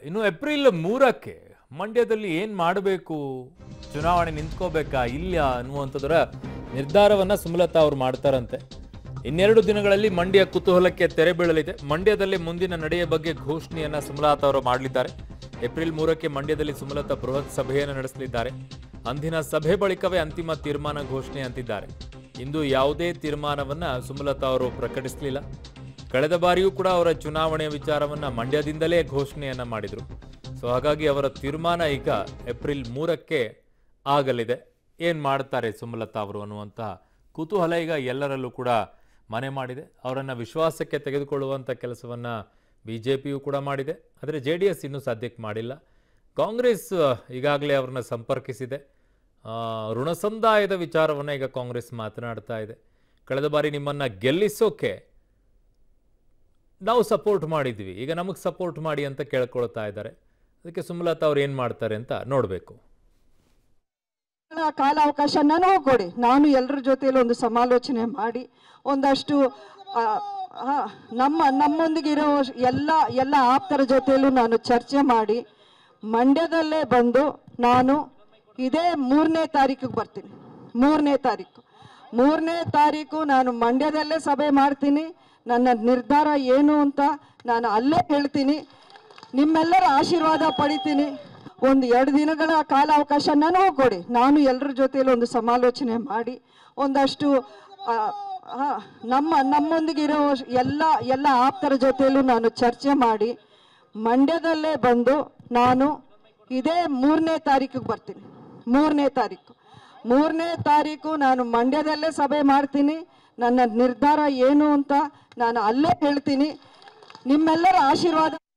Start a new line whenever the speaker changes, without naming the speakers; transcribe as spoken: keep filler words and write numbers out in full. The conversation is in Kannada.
ಇನ್ನು ಏಪ್ರಿಲ್ ಮೂರಕ್ಕೆ ಮಂಡ್ಯದಲ್ಲಿ ಏನು ಮಾಡಬೇಕು, ಚುನಾವಣೆ ನಿಂತ್ಕೋಬೇಕಾ ಇಲ್ಲ ಅನ್ನುವಂಥದ್ದರ ನಿರ್ಧಾರವನ್ನ ಸುಮಲತಾ ಅವರು ಮಾಡ್ತಾರಂತೆ. ಇನ್ನೆರಡು ದಿನಗಳಲ್ಲಿ ಮಂಡ್ಯ ಕುತೂಹಲಕ್ಕೆ ತೆರೆ ಬೀಳಲಿದೆ. ಮಂಡ್ಯದಲ್ಲಿ ಮುಂದಿನ ನಡೆಯ ಬಗ್ಗೆ ಘೋಷಣೆಯನ್ನ ಸುಮಲತಾ ಅವರು ಮಾಡಲಿದ್ದಾರೆ. ಏಪ್ರಿಲ್ ಮೂರಕ್ಕೆ ಮಂಡ್ಯದಲ್ಲಿ ಸುಮಲತಾ ಬೃಹತ್ ಸಭೆಯನ್ನು ನಡೆಸಲಿದ್ದಾರೆ. ಅಂದಿನ ಸಭೆ ಬಳಿಕವೇ ಅಂತಿಮ ತೀರ್ಮಾನ ಘೋಷಣೆ ಅಂತಿದ್ದಾರೆ. ಇಂದು ಯಾವುದೇ ತೀರ್ಮಾನವನ್ನ ಸುಮಲತಾ ಅವರು ಪ್ರಕಟಿಸಲಿಲ್ಲ. ಕಳೆದ ಬಾರಿಯೂ ಕೂಡ ಅವರ ಚುನಾವಣೆಯ ವಿಚಾರವನ್ನ ಮಂಡ್ಯದಿಂದಲೇ ಘೋಷಣೆಯನ್ನ ಮಾಡಿದ್ರು. ಸೊ ಹಾಗಾಗಿ ಅವರ ತೀರ್ಮಾನ ಈಗ ಏಪ್ರಿಲ್ ಮೂರಕ್ಕೆ ಆಗಲಿದೆ. ಏನ್ ಮಾಡ್ತಾರೆ ಸುಮಲತಾ ಅವರು ಅನ್ನುವಂತಹ ಕುತೂಹಲ ಈಗ ಎಲ್ಲರಲ್ಲೂ ಕೂಡ ಮನೆ ಮಾಡಿದೆ. ಅವರನ್ನ ವಿಶ್ವಾಸಕ್ಕೆ ತೆಗೆದುಕೊಳ್ಳುವಂಥ ಕೆಲಸವನ್ನ ಬಿಜೆಪಿಯು ಕೂಡ ಮಾಡಿದೆ. ಆದರೆ ಜೆ ಡಿ ಎಸ್ ಇನ್ನೂ ಸದ್ಯಕ್ಕೆ ಮಾಡಿಲ್ಲ. ಕಾಂಗ್ರೆಸ್ ಈಗಾಗಲೇ ಅವ್ರನ್ನ ಸಂಪರ್ಕಿಸಿದೆ. ಋಣ ಸಂದಾಯದ ವಿಚಾರವನ್ನ ಈಗ ಕಾಂಗ್ರೆಸ್ ಮಾತನಾಡ್ತಾ ಇದೆ. ಕಳೆದ ಬಾರಿ ನಿಮ್ಮನ್ನ ಗೆಲ್ಲಿಸೋಕೆ ನಾವು ಸಪೋರ್ಟ್ ಮಾಡಿದ್ವಿ, ಈಗ ನಮಗೆ ಸಪೋರ್ಟ್ ಮಾಡಿ ಅಂತ ಕೇಳ್ಕೊಳ್ತಾ ಇದ್ದಾರೆ. ಅದಕ್ಕೆ ಸುಮಲತಾ ಅವ್ರು ಏನು ಮಾಡ್ತಾರೆ ಅಂತ ನೋಡಬೇಕು.
ಕಾಲಾವಕಾಶ ನನಗೂ ಕೊಡಿ, ನಾನು ಎಲ್ಲರ ಜೊತೆಯಲ್ಲಿ ಒಂದು ಸಮಾಲೋಚನೆ ಮಾಡಿ ಒಂದಷ್ಟು ನಮ್ಮ ನಮ್ಮೊಂದಿಗಿರೋ ಎಲ್ಲ ಎಲ್ಲ ಆಪ್ತರ ಜೊತೆಯಲ್ಲೂ ನಾನು ಚರ್ಚೆ ಮಾಡಿ ಮಂಡ್ಯದಲ್ಲೇ ಬಂದು ನಾನು ಇದೇ ಮೂರನೇ ತಾರೀಕಿಗೆ ಬರ್ತೀನಿ. ಮೂರನೇ ತಾರೀಕು ಮೂರನೇ ತಾರೀಕು ನಾನು ಮಂಡ್ಯದಲ್ಲೇ ಸಭೆ ಮಾಡ್ತೀನಿ. ನನ್ನ ನಿರ್ಧಾರ ಏನು ಅಂತ ನಾನು ಅಲ್ಲೇ ಹೇಳ್ತೀನಿ. ನಿಮ್ಮೆಲ್ಲರ ಆಶೀರ್ವಾದ ಪಡಿತೀನಿ. ಒಂದು ಎರಡು ದಿನಗಳ ಕಾಲಾವಕಾಶ ನನಗೂ ಕೊಡಿ, ನಾನು ಎಲ್ಲರ ಜೊತೆಯಲ್ಲಿ ಒಂದು ಸಮಾಲೋಚನೆ ಮಾಡಿ ಒಂದಷ್ಟು ನಮ್ಮ ನಮ್ಮೊಂದಿಗಿರೋ ಎಲ್ಲ ಎಲ್ಲ ಆಪ್ತರ ಜೊತೆಯಲ್ಲೂ ನಾನು ಚರ್ಚೆ ಮಾಡಿ ಮಂಡ್ಯದಲ್ಲೇ ಬಂದು ನಾನು ಇದೇ ಮೂರನೇ ತಾರೀಕಿಗೆ ಬರ್ತೀನಿ. ಮೂರನೇ ತಾರೀಕು ಮೂರನೇ ತಾರೀಕು ನಾನು ಮಂಡ್ಯದಲ್ಲೇ ಸಭೆ ಮಾಡ್ತೀನಿ. ನನ್ನ ನಿರ್ಧಾರ ಏನು ಅಂತ ನಾನು ಅಲ್ಲೇ ಹೇಳ್ತೀನಿ. ನಿಮ್ಮೆಲ್ಲರ ಆಶೀರ್ವಾದ